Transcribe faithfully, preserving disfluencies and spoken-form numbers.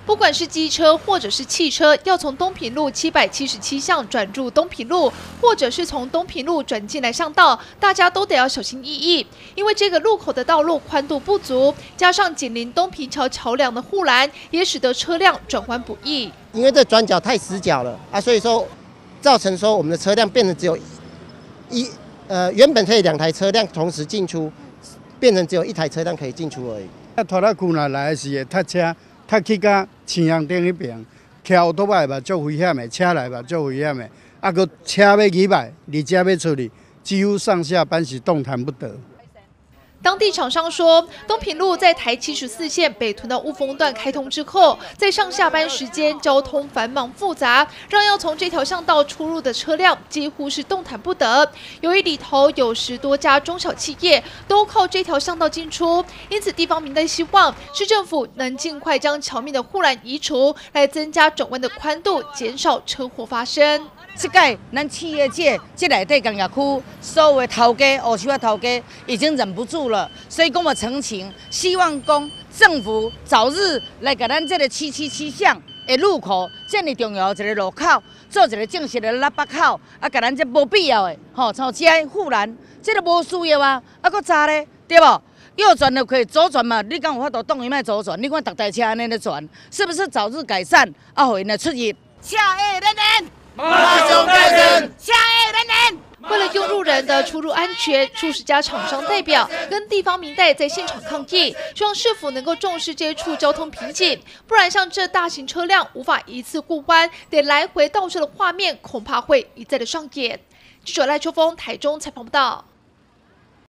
不管是机车或者是汽车，要从东平路七百七十七巷转入东平路，或者是从东平路转进来巷道，大家都得要小心翼翼，因为这个路口的道路宽度不足，加上紧邻东平桥桥梁的护栏，也使得车辆转弯不易。 因为这转角太死角了啊，所以说造成说我们的车辆变成只有一呃原本可以两台车辆同时进出，变成只有一台车辆可以进出而已。 啊，拖拉机来来的是会塞车。塞去到青阳顶迄边，骑奥多摆嘛足危险的，车来嘛足危险的，啊，佮车要入来，离家要出去，几乎上下班是动弹不得。 当地厂商说，东平路在台七十四线北屯到雾峰段开通之后，在上下班时间交通繁忙复杂，让要从这条巷道出入的车辆几乎是动弹不得。由于里头有十多家中小企业都靠这条巷道进出，因此地方民代希望市政府能尽快将桥面的护栏移除，来增加转弯的宽度，减少车祸发生。 这届咱企业界这内底工业区所有的头家、黑手的头家已经忍不住了，所以讲我澄清，希望讲政府早日来给咱这个七七七巷的路口建立重要一个路口，做一个正式的喇叭口，啊，给咱这无必要的吼，像这护栏，这个无需要啊，啊，搁早咧，对不？右转就可以，左转嘛，你讲有法度动伊卖左转，你看逐台车安尼咧转，是不是早日改善？啊，互因来出入。下一人人。 马上改善， 下一人人。 为了用路人的出入安全，数十家厂商代表跟地方民代在现场抗议，希望市府能够重视这一处交通瓶颈，不然像这大型车辆无法一次过弯，得来回倒车的画面，恐怕会一再的上演。记者赖秋峰台中采访报道。